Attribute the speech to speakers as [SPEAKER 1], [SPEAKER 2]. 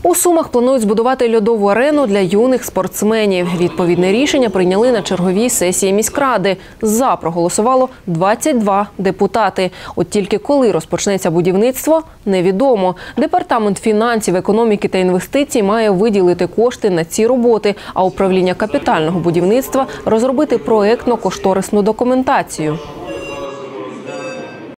[SPEAKER 1] У Сумах планують збудувати льодову арену для юних спортсменів. Відповідне рішення прийняли на черговій сесії міськради. За проголосувало 22 депутати. От тільки коли розпочнеться будівництво – невідомо. Департамент фінансів, економіки та інвестицій має виділити кошти на ці роботи, а управління капітального будівництва – розробити проєктно-кошторисну документацію.